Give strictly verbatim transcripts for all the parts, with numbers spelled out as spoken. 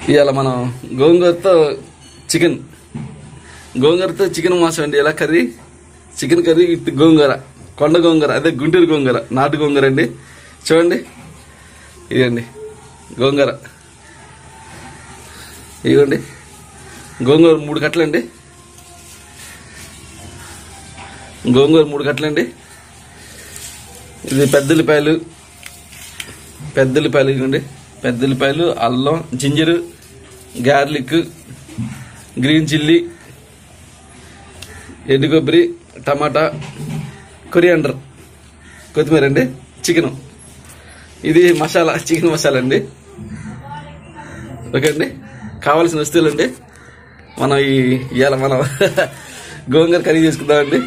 ఇవాళ మనం గోంగూరతో chicken గోంగూరతో chicken మాసం అండి. ఎలా curry chicken curry with gongura, కొండ గోంగూర, అదే గుంటూరు గోంగూర, నాటు గోంగూర అండి. చూడండి, ఇదండి గోంగూర. ఇదిగోండి గోంగూర మూడు కట్టలండి, గోంగూర మూడు కట్టలండి. ఇది పెద్దల్లిపాయలు, పెద్దల్లిపాయలు ఇవ్వండి, పెద్దల్లిపాయలు, అల్లం, జింజరు, గార్లిక్, గ్రీన్ చిల్లీ, ఎండు కొబ్బరి, టమాటా, కొరియాండర్, కొత్తిమీర అండి, చికెన్. ఇది మసాలా, చికెన్ మసాలా అండి. ఓకే అండి, కావాల్సిన వస్తువులు అండి. మనం ఈ ఇవాళ మనం గోంగూర కర్రీ చేసుకుందామండి.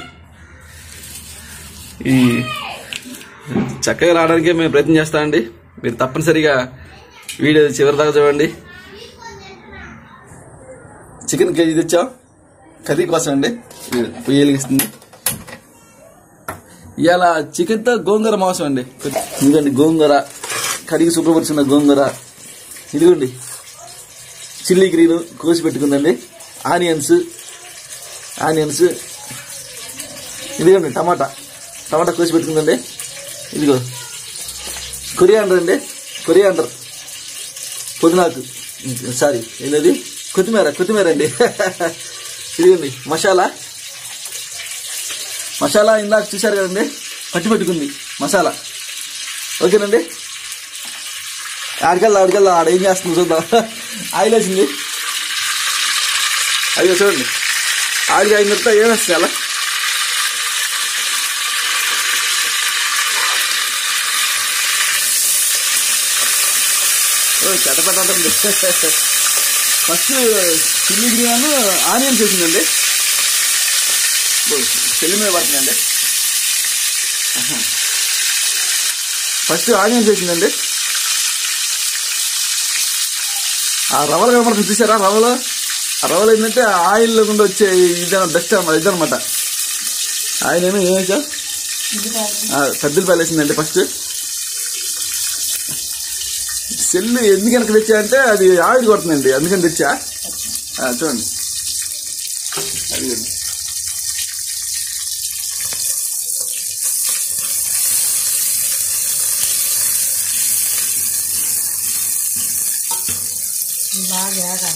ఈ చక్కగా రావడానికి మేము ప్రయత్నం చేస్తామండి. మీరు తప్పనిసరిగా వీడియో చివరి దాకా చూడండి. చికెన్ కేజీ తెచ్చాం కర్రీ కోసం అండి. పొయ్యి వెలిగిస్తుంది. ఇవాళ చికెన్తో గోంగూర మాంసం అండి. ఇదిగోండి గోంగూర, కడిగి శుభ్రపరుచున్న గోంగూర. ఇదిగోండి చిల్లీ గ్రీన్ కోసి పెట్టుకుందండి. ఆనియన్స్ ఆనియన్స్ ఇదిగోండి టమాటా, టమాటా కోసి పెట్టుకుందండి. ఇదిగో కొరియాండర్ అండి, కొరియాండర్, పుదీనాకు, సారీ ఏంటది, కొత్తిమీర, కొత్తిమీర అండి. ఇదిగోండి మసాలా, మసాలా ఇందాక చూశారు కదండి, పట్టి పెట్టుకుంది మసాలా. ఓకేనండి, ఆడికెళ్ళా ఆడికెళ్ళా ఆడ ఏం చేస్తుంది చూద్దాం. ఆయిల్ వేసింది, అదిగో చూడండి. ఆయిల్ అయిన తర్వాత ఏం వేస్తుంది అలా, చెట్టపెట్ట. ఫస్ట్ చిల్లీ గ్రీన్ ఆనియన్స్ వేసిందండి, చెల్లి మీద పడుతుందండి. ఫస్ట్ ఆనియన్స్ వేసిందండి. ఆ రవ్వలు కనపడుతుంది చూసారా, రవ్వలు. ఆ రవ్వలు ఏంటంటే ఆయిల్ లేకుండా వచ్చే ఇదన బెస్ట్ ఇదనమాట. ఆయిల్ ఏమో ఏం వేసా, పెద్దలపాయలు వేసిందండి. ఫస్ట్ సెల్లు ఎందుకు వెనక తెచ్చా అంటే అది ఆయిల్ కొడుతుందండి, అందుకని తెచ్చా. చూడండి అది బాగా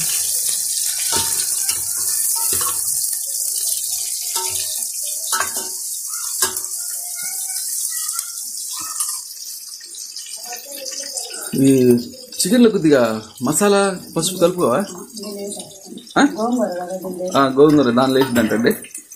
ఈ చికెన్లో కొద్దిగా మసాలా పసుపు కలుపుకోవా, గోంగూర దానిలో వేసిందంటండి.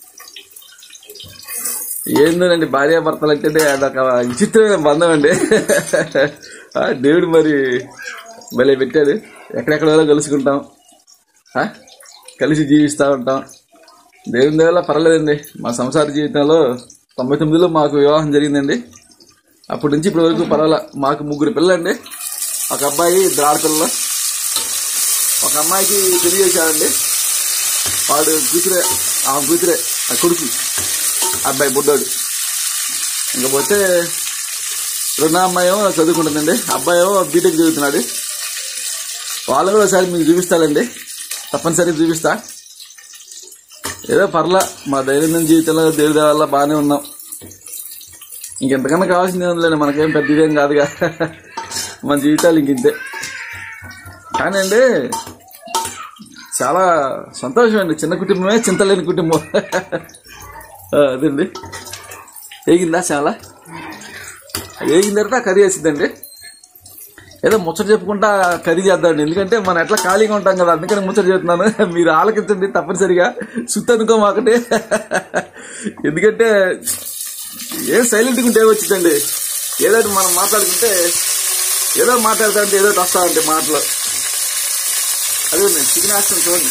ఏందోనండి భార్యాభర్తలు అంటే అదొక విచిత్రమైన బంధం అండి. దేవుడు మరి భలే పెట్టాడు. ఎక్కడెక్కడో కలుసుకుంటాం, కలిసి జీవిస్తూ ఉంటాం. దేవుని దేవల్ల పర్వాలేదండి. మా సంసార జీవితంలో తొంభై తొమ్మిదిలో మాకు వివాహం జరిగిందండి. అప్పటి నుంచి ఇప్పటి వరకు పర్వాలా. మాకు ముగ్గురు పిల్లలండి, ఒక అబ్బాయి, ఇద్దరు ఆడపిల్లలు. ఒక అమ్మాయికి పెళ్లి చేశాడండి, వాడు కూతురే, ఆ కూతురే, ఆ కొడుకు అబ్బాయి బుడ్డోడు. ఇంకపోతే రెండో అమ్మాయి ఏమో చదువుకుంటుందండి, అబ్బాయి ఏమో బీటెక్ చదువుతున్నాడు. వాళ్ళు కూడా ఒకసారి మీకు చూపిస్తానండి, తప్పనిసరిగా చూపిస్తా. ఏదో పర్లా మా దైనందిన జీవితంలో దేవుడి వల్ల బాగానే ఉన్నాం. ఇంకెంతకన్నా కావాల్సింది ఏముందిలేండి, మనకేం పెద్ద ఇదేం కాదుగా మన జీవితాలు ఇంకింతే. కానీ అండి చాలా సంతోషం అండి, చిన్న కుటుంబమే చింతలేని కుటుంబం. అదండి వేగిందా చాలా, వేగిన తర్వాత కర్రీ వేసిద్దండి. ఏదో ముచ్చట చెప్పుకుంటా కర్రీ చేద్దామండి, ఎందుకంటే మనం ఎట్లా ఖాళీగా ఉంటాం కదా, అందుకని ముచ్చట చెప్తున్నాను. మీరు ఆలకించండి తప్పనిసరిగా, సుత్తి అనుకో మాకటి. ఎందుకంటే ఏం సైలెంట్గా ఉంటే వచ్చిందండి, ఏదో మనం మాట్లాడుకుంటే ఏదో మాట్లాడుతా అంటే ఏదో వస్తామంటే మాటలు. అదే చికెన్ వేస్తాను చూడండి,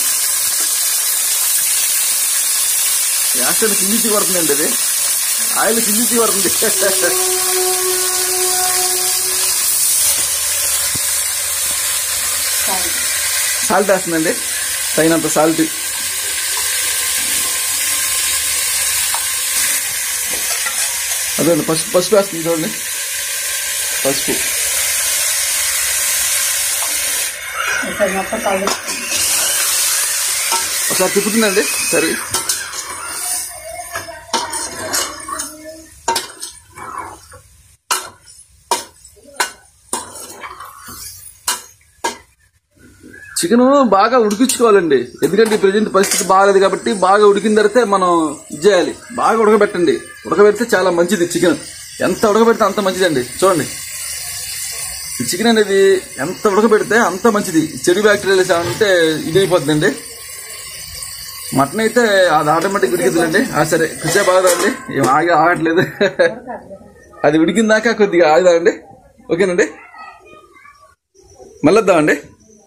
వేస్తాను కిందికి పడుతుందండి, అది ఆయిల్ కిందికి పడుతుంది. సాల్ట్ వేస్తుందండి, తగినంత సాల్ట్. అదే పసుపు పసుపు వేస్తుంది చూడండి, పసుపు ఒకసారి మొత్తం కలుపు ఒకసారి తిప్పుతుందండి సరే. చికెన్ బాగా ఉడికించుకోవాలండి, ఎందుకంటే ప్రజెంట్ పరిస్థితి బాగాలేదు కాబట్టి బాగా ఉడికిన తర్వాత మనం ఇది చేయాలి. బాగా ఉడకబెట్టండి, ఉడకబెడితే చాలా మంచిది. చికెన్ ఎంత ఉడకబెడితే అంత మంచిదండి. చూడండి, ఈ చికెన్ అనేది ఎంత ఉడకబెడితే అంత మంచిది. చెడు బ్యాక్టీరియాలు అంటే ఇది అయిపోతుందండి. మటన్ అయితే అది ఆటోమేటిక్ ఉడికిందండి. సరే కుసే బాగదండి, ఏం ఆగి ఆగట్లేదు. అది ఉడికిన దాకా కొద్దిగా ఆగుదామండి. ఓకేనండి, మళ్ళీ వద్దామండి.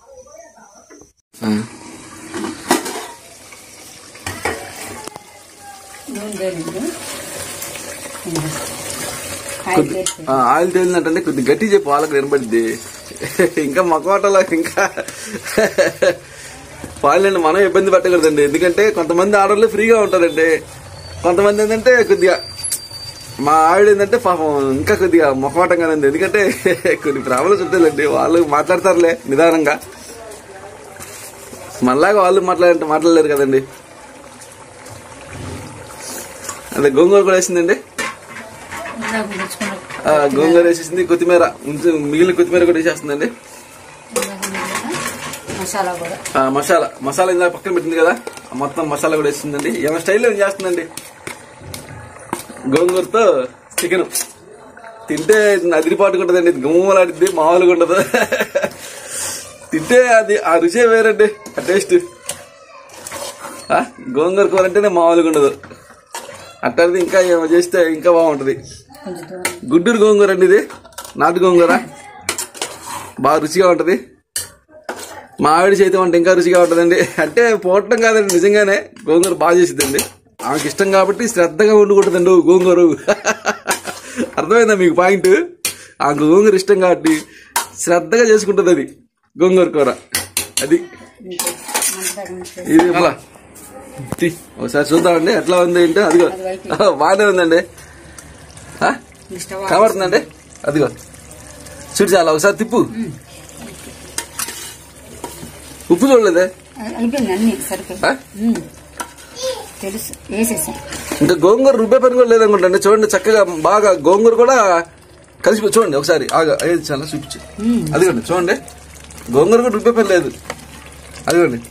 ఆయిల్ తేలినట్టండి, కొద్దిగా గట్టి చెప్పు, వాళ్ళకి వినబడిద్ది. ఇంకా మకోటలో ఇంకా పాలండి మనం ఇబ్బంది పెట్టకూడదండి. ఎందుకంటే కొంతమంది ఆర్డర్లు ఫ్రీగా ఉంటారండి, కొంతమంది ఏంటంటే కొద్దిగా మా ఆవిడ ఏంటంటే పాపం ఇంకా కొద్దిగా మొహమాటంగానే ఉంది. ఎందుకంటే కొన్ని ప్రాబ్లమ్స్ ఉంటాయండి, వాళ్ళు మాట్లాడతారులే నిదానంగా, మళ్ళాగా వాళ్ళు మాట్లాడంటే మాట్లాడలేరు కదండి. అదే గోంగూర కూడా వేసిందండి, గోంగూర వేసేసింది, కొత్తిమీర మిగిలిన కొత్తిమీర కూడా వేసేస్తుందండి. మసాలా మసాలా ఇందాక పక్కన పెట్టింది కదా, మొత్తం మసాలా కూడా వేస్తుందండి. ఏమైనా స్టైల్లో ఏం చేస్తుందండి. గోంగూరతో చికెన్ తింటే అదిరిపాటుగా ఉంటుందండి, గుమ్మలాడిద్ది, మామూలుగా ఉండదు. తింటే అది ఆ రుచే వేరండి, ఆ టేస్ట్. గోంగూర కూర అంటేనే మామూలుగా ఉండదు. అట్టది ఇంకా ఏమో చేస్తే ఇంకా బాగుంటది. గుంటూరు గోంగూర అండి, ఇది నాటు గోంగూర, బాగా రుచిగా ఉంటది. మా ఆవిడ చేతి వంట ఇంకా రుచిగా ఉంటదండి. అంటే పోవటం కాదండి, నిజంగానే గోంగూర బాగా చేసిద్దండి. ఆమెకి ఇష్టం కాబట్టి శ్రద్ధగా వండుకుంటుందండి గోంగూర. అర్థమైందా మీకు పాయింట్? ఆమెకు గోంగూర ఇష్టం కాబట్టి శ్రద్ధగా చేసుకుంటుంది అది గోంగూర కూర. అది ఇది అలా ఒకసారి చూద్దామండి ఎట్లా ఉంది ఏంటో. అదిగో బాగానే ఉందండి, కనబడుతుందండి. అదిగో చూడు, చాలా ఒకసారి తిప్పు. ఉప్పు చూడలేదే, ఇంకా గోంగూర రుబ్బే పని కూడా లేదనుకుంటా. చూడండి చక్కగా బాగా గోంగూర కూడా కలిసి చూడండి ఒకసారి. ఆగా అయ్యేది చాలా చూపించి, అదిగోండి చూడండి, గోంగూర కూడా రుబ్బే పని లేదు. అదిగోండి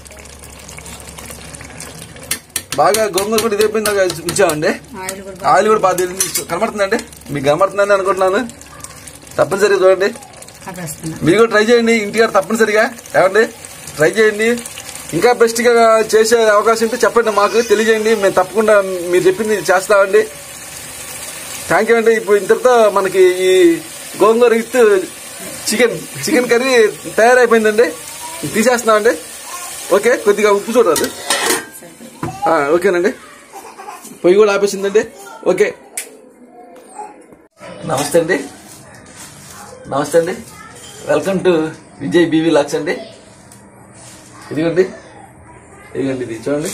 బాగా గోంగూర కూడా ఇదైపోయింది ఉంచామండి. ఆయిల్ కూడా బాగా కనబడుతుందండి, మీకు కనబడుతుందని అనుకుంటున్నాను. తప్పనిసరిగా చూడండి, మీరు కూడా ట్రై చేయండి ఇంటికాడ తప్పనిసరిగా. ఏమండి ట్రై చేయండి, ఇంకా బెస్ట్ గా చేసే అవకాశం ఉంటే చెప్పండి, మాకు తెలియజేయండి. మేము తప్పకుండా మీరు చెప్పింది చేస్తామండి. థ్యాంక్ యూ అండి. ఇప్పుడు ఇంతటితో మనకి ఈ gongura with chicken chicken curry తయారైపోయిందండి, తీసేస్తున్నామండి. ఓకే, కొద్దిగా ఉప్పు చూడాలి. ఓకేనండి, పొయ్యి కూడా ఆపేసిందండి. ఓకే, నమస్తే అండి, నమస్తే అండి, welcome to Vijay BV vlogs అండి. ఇదిగోండి ఇదిగోండి ఇది చూడండి,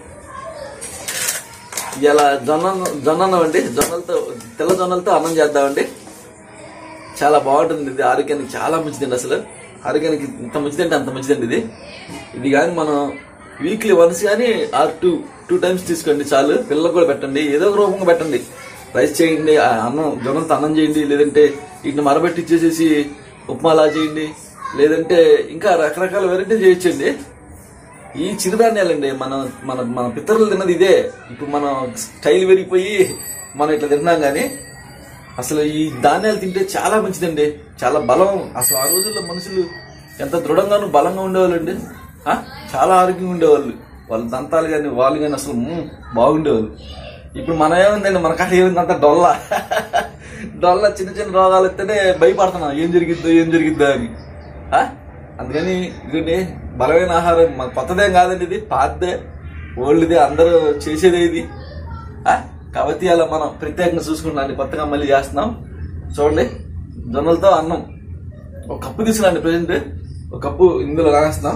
ఇలా జొన్న జొన్న అండి, జొన్నలతో తెల్ల జొన్నలతో అన్నం చేద్దామండి. చాలా బాగుంటుంది ఇది, ఆరోగ్యానికి చాలా మంచిదండి. అసలు ఆరోగ్యానికి ఇంత మంచిదంటే అంత మంచిదండి ఇది. ఇది కానీ మనం వీక్లీ వన్స్ కానీ ఆర్ టూ టూ టైమ్స్ తీసుకోండి చాలు. పిల్లలకు కూడా పెట్టండి, ఏదో ఒక రూపంగా పెట్టండి. రైస్ చేయండి, అన్నం జొన్నలతో అన్నం చేయండి, లేదంటే వీటిని మరబెట్టి ఇచ్చేసేసి ఉప్మాలా చేయండి, లేదంటే ఇంకా రకరకాల వెరైటీ చేయొచ్చండి. ఈ చిరుధాన్యాలండి మన మన మన పితరులు తిన్నది ఇదే. ఇప్పుడు మనం స్టైల్ పెరిగిపోయి మనం ఇట్లా తిన్నాం కానీ అసలు ఈ ధాన్యాలు తింటే చాలా మంచిదండి, చాలా బలం. అసలు ఆ రోజుల్లో మనుషులు ఎంత దృఢంగాను బలంగా ఉండేవాళ్ళండి, చాలా ఆరోగ్యంగా ఉండేవాళ్ళు. వాళ్ళ దంతాలు కానీ వాళ్ళు కానీ అసలు బాగుండేవాళ్ళు. ఇప్పుడు మనం ఏముందండి, మన కాడ ఏముంది అంత డొల్ల డొల్ల. చిన్న చిన్న రోగాలు వస్తేనే భయపడుతున్నాం, ఏం జరిగిద్దో ఏం జరిగిద్దో అని. అందుకని ఇదండి బలమైన ఆహారం, మన కొత్తదేం కాదండి, ఇది పాతదే, ఓల్డ్దే, అందరూ చేసేదే ఇది. కాబట్టి అలా మనం ప్రత్యేకంగా చూసుకుంటాం, కొత్తగా మళ్ళీ చేస్తున్నాం. చూడండి, జొన్నలతో అన్నం ఒక కప్పు తీసుకురండి. ప్రజెంట్ ఒక కప్పు ఇందులో నానేస్తున్నాం.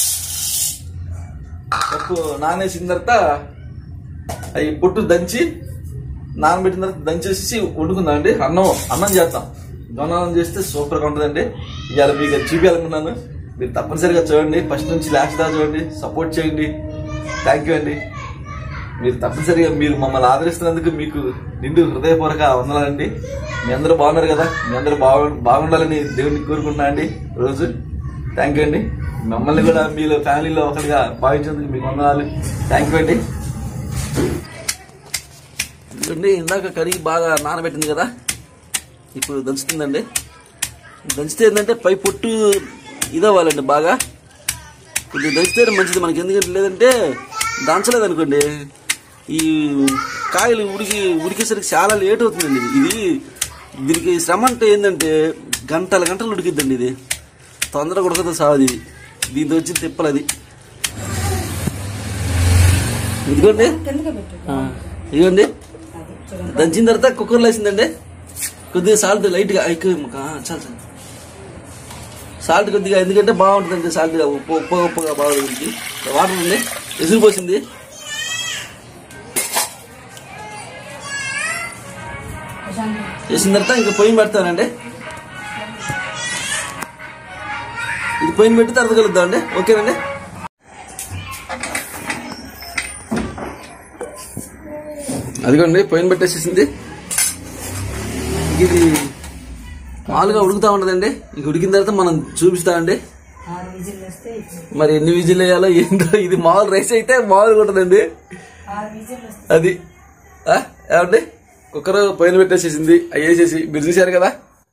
కప్పు నానేసిన తర్వాత అవి పొట్టు దంచి నానబెట్టిన తర్వాత దంచేసి వండుకుందాం అండి. అన్నం అన్నం చేస్తాం, జొన్న అన్నం చేస్తే సూపర్గా ఉంటుందండి. ఇవాళ మీకు చూపించాలనుకున్నాను. మీరు తప్పనిసరిగా చూడండి, ఫస్ట్ నుంచి లాస్ట్ దాకా చూడండి, సపోర్ట్ చేయండి. థ్యాంక్ యూ అండి. మీరు తప్పనిసరిగా మీరు మమ్మల్ని ఆదరిస్తున్నందుకు మీకు నిండు హృదయపూర్వక వందనాలండి. మీ అందరూ బాగున్నారు కదా, మీ అందరూ బాగు బాగుండాలని దేవుడిని కోరుకుంటున్నా అండి రోజు. థ్యాంక్ యూ అండి. మమ్మల్ని కూడా మీలో ఫ్యామిలీలో ఒకరిగా భావించేందుకు మీకు వందనాలు. థ్యాంక్ యూ అండి. ఎందుకండి ఇందాక కడిగి బాగా నానబెట్టింది కదా, ఇప్పుడు దంచుతుందండి. దంచితే ఏంటంటే పై పొట్టు ఇదవ్వాలండి బాగా. కొద్దిగా దంచితే మంచిది మనకి, ఎందుకంటే లేదంటే దంచలేదు అనుకోండి ఈ కాయలు ఉడికి ఉడికేసరికి చాలా లేట్ అవుతుందండి. ఇది దీనికి శ్రమ అంటే ఏంటంటే గంటల గంటలు ఉడికిద్దండి. ఇది తొందరగా ఉడకదు సావది. ఇది దీంతో వచ్చి తిప్పలది. ఇదిగోండి ఇదిగోండి దంచిన తర్వాత కుక్కర్లో వేసిందండి. కొద్దిగా సాల్ట్ లైట్గా ఎక్కువ చాలు చాలు సాల్ట్ కొద్దిగా, ఎందుకంటే బాగుంటుందండి సాల్ట్గా, ఉప్పు ఉప్పు ఉప్పుగా బాగుంటుంది. వాటర్ ఉంది, ఎసురు పోసింది. వేసిన తర్వాత ఇంకా పొయ్యి పెడతానండి. ఇది పొయ్యిని పెట్టి తర్వాత కలుద్దాం అండి. ఓకేనండి. అదిగోండి పొయ్యిని పెట్టేసేసింది. ఇది మామూలుగా ఉడుకుతా ఉంటదండి. ఇంక ఉడికిన తర్వాత మనం చూపిస్తామండి మరి ఎన్ని విజిల్ వేయాలో ఏంటో. ఇది మామూలు రైస్ అయితే మామూలుగా ఉంటుందండి. అది ఏమండి కుక్కర్ పొయ్యిన పెట్టేసేసింది. అవి వేసేసి మీరు చూశారు కదా.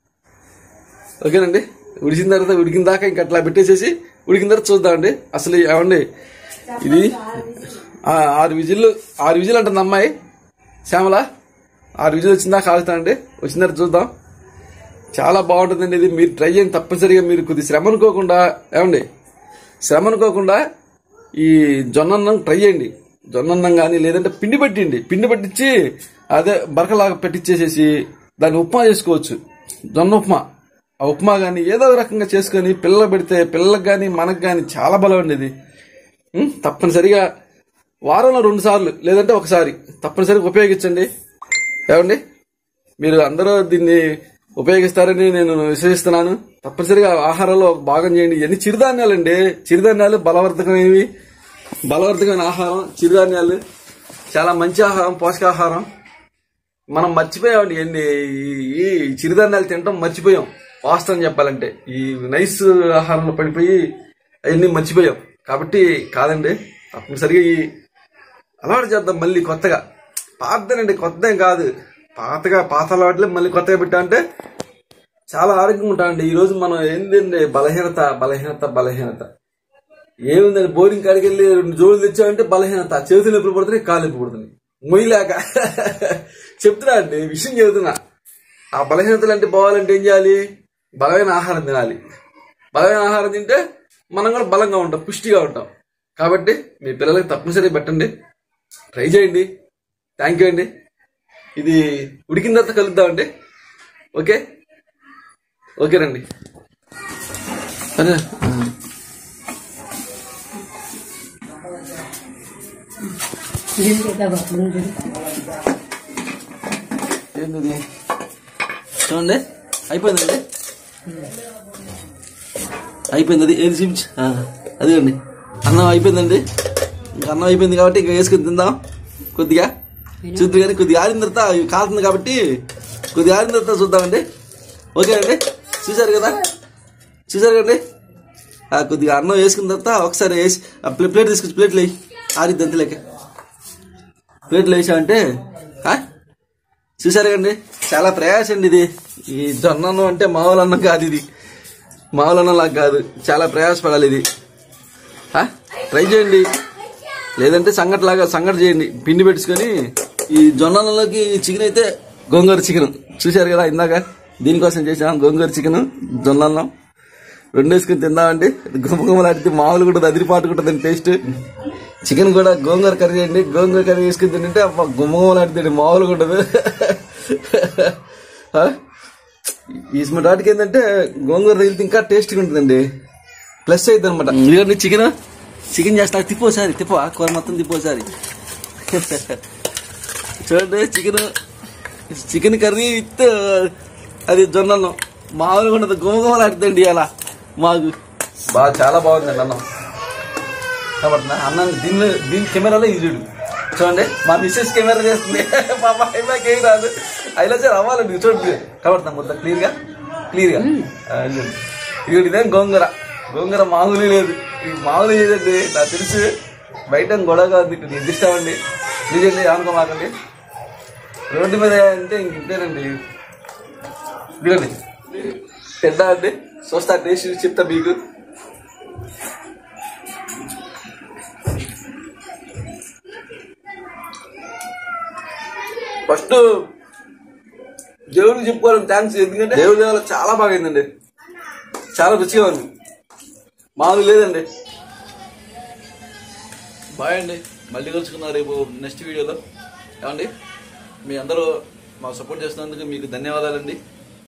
ఓకేనండి. ఉడికిన తర్వాత ఉడికిన దాకా ఇంక అట్లా పెట్టేసేసి ఉడికిన తర్వాత చూద్దామండి. అసలు ఏమండి ఇది ఆరు విజిల్లు ఆరు విజిల్ అంటుంది అమ్మాయి శ్యామల. ఆరు విజిల్ వచ్చిన దాకా ఆగుతానండి. వచ్చిన తర్వాత చూద్దాం. చాలా బాగుంటుందండి ఇది. మీరు ట్రై చేయండి తప్పనిసరిగా. మీరు కొద్ది శ్రమ అనుకోకుండా, ఏమండి శ్రమ అనుకోకుండా ఈ జొన్నన్నం ట్రై చేయండి. జొన్నన్నం కానీ లేదంటే పిండి పట్టిండి. పిండి పట్టించి అదే బరకలాగా పెట్టించేసేసి దాన్ని ఉప్మా చేసుకోవచ్చు. జొన్న ఉప్మా. ఆ ఉప్మా కానీ ఏదో రకంగా చేసుకొని పిల్లలు పెడితే పిల్లలకు కానీ మనకు కానీ చాలా బలం అండి ఇది. తప్పనిసరిగా వారంలో రెండు సార్లు లేదంటే ఒకసారి తప్పనిసరిగా ఉపయోగించండి. ఏమండి మీరు అందరూ దీన్ని ఉపయోగిస్తారని నేను విశ్వసిస్తున్నాను. తప్పనిసరిగా ఆహారంలో భాగం చేయండి. ఇవన్నీ చిరుధాన్యాలండి. చిరుధాన్యాలు బలవర్ధకమైనవి, బలవర్ధకమైన ఆహారం. చిరుధాన్యాలు చాలా మంచి ఆహారం, పోషకాహారం. మనం మర్చిపోయామండి ఇవన్నీ. ఈ చిరుధాన్యాలు తినటం మర్చిపోయాం వాస్తవం చెప్పాలంటే. ఈ నైస్ ఆహారంలో పడిపోయి అవన్నీ మర్చిపోయాం. కాబట్టి కాదండి, తప్పనిసరిగా ఈ అలవాటు చేద్దాం మళ్ళీ కొత్తగా. పాతదేనండి, కొత్తదేం కాదు. పాతగా పాత అలవాట్లే మళ్ళీ కొత్తగా పెట్టా అంటే చాలా ఆరోగ్యంగా ఉంటామండి. ఈ రోజు మనం ఏంటండి బలహీనత బలహీనత బలహీనత ఏముందండి. బోరింగ్ కాడికి వెళ్ళి రెండు జోడులు తెచ్చామంటే బలహీనత. చేతులు ఎప్పుడు పడుతున్నాయి, కాళ్ళు ఎప్పుడు పడుతున్నాయి, మొయ్యలేక. చెప్తున్నా అండి, విషయం చెబుతున్నా. ఆ బలహీనతలు అంటే పోవాలంటే ఏం చేయాలి? బలమైన ఆహారం తినాలి. బలమైన ఆహారం తింటే మనం కూడా బలంగా ఉంటాం, పుష్టిగా ఉంటాం. కాబట్టి మీ పిల్లలకి తప్పనిసరిగా పెట్టండి, ట్రై చేయండి. థ్యాంక్ యూ అండి. ఇది ఉడికిన తర్వాత కలుద్దామండి. ఓకే ఓకేనండి. సరే ఏంది చూడండి, అయిపోయిందండి. అయిపోయింది. అది ఏది చూపించి అదిగండి అన్నం అయిపోయిందండి. ఇంకా అన్నం అయిపోయింది కాబట్టి ఇంకా వేసుకొని తిందాం. కొద్దిగా చూద్దు కానీ కొద్దిగా ఆరిన తర్వాత కాలుతుంది కాబట్టి కొద్దిగా ఆరిన తర్వాత చూద్దామండి. ఓకే అండి. చూసారు కదా, చూసారు కదండి. కొద్దిగా అన్నం వేసుకున్న తర్వాత ఒకసారి వేసి ప్లేట్ తీసుకొచ్చి ప్లేట్లు వేయి, ఆరిద్ది అంతలేక ప్లేట్లు వేసామంటే. చూసారు కదండి, చాలా ప్రయాసం అండి ఇది. ఈ జొన్న అన్నం అంటే మామూలు అన్నం కాదు, ఇది మామూలు అన్నం లాగా కాదు. చాలా ప్రయాసపడాలి ఇది. ట్రై చేయండి, లేదంటే సంగట్లాగా సంగటి చేయండి. పిండి పెట్టుకొని ఈ జొన్నలోకి చికెన్ అయితే గోంగూర చికెన్ చూశారు కదా ఇందాక, దీనికోసం చేసాం. గోంగూర చికెన్ జొన్నన్నం రెండు వేసుకుని తిందామండి. గుమ్మగుమ్మలాడితే మామూలు కూడా అదిరిపాటు ఉంటుందండి టేస్ట్. చికెన్ కూడా గోంగూర కర్రీ చేయండి. గోంగూర కర్రీ వేసుకుని తింటే గుమ్మగుమ్మలాడితే మామూలుగా ఉండదు. ఈ స్మెట్ వాటికి ఏంటంటే గోంగూర తగిలితే ఇంకా టేస్ట్గా ఉంటుందండి, ప్లస్ అవుతుంది అనమాట. ఇదిగోండి చికెన్ చికెన్ చేస్తా. తిప్పోసారి తిప్ప కూర మొత్తం తిప్పోసారి. చూడండి చికెన్ చికెన్ కర్రీ విత్ అది జొన్నన్నం మామూలుగా ఉండదు, గుమ్మగుమ్మలాడుతుందండి అలా మాకు. బాగా చాలా బాగుందండి అన్నం కాబట్టి అన్నం దీని దీని కెమెరాలో ఇది చూడు చూడండి మా మిస్సెస్ కెమెరా చేస్తుంది మా అమ్మాయికి ఏం రాదు అయినా సార్ అవ్వాలండి చూడండి కాబట్టి మొత్తం క్లియర్గా క్లియర్గా ఇది ఇదేం గోంగూర గోంగూర మామూలు లేదు ఇది మామూలు లేదండి నాకు తెలుసు బయట గొడవగా ఉంది ఇక్కడ నిర్దిష్టమండి నిజండి అనుకో మాకండి రోడ్డు మీద అంటే ఇంక ఇంతేనండి ఇదిగోండి పెద్ద అండి చూస్తా టేస్ట్ చూసి చెప్తా మీకు ఫస్ట్ దేవుడికి చెప్పుకోవాలని థ్యాంక్స్ ఎందుకంటే దేవుడి వల్ల చాలా బాగా అయిందండి చాలా రుచిగా ఉంది మామూలు లేదండి బాయ్ అండి మళ్ళీ కలుసుకున్నారు రేపు నెక్స్ట్ వీడియోలో ఏమండి మీ అందరూ మాకు సపోర్ట్ చేస్తున్నందుకు మీకు ధన్యవాదాలండి